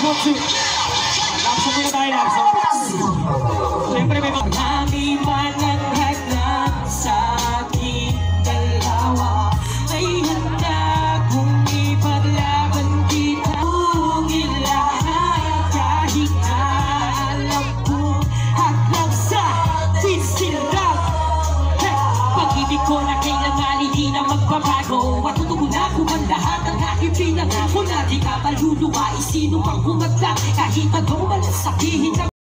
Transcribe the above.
one, two. Lapsang muna tayo, lapsang. Siyempre may mga kami mananghaglan sa ating dalawa. Ay handa kung ipaglaban kita. Kung ilahat kahit na alam ko hanggang sa sisirap. Pag-ibig ko na kailangan hindi na magbabago. Matutugo na kung ang lahat ng aking pinag. Kung na di ka maluluwa, sino pang kumagda kahit anong malasabihin.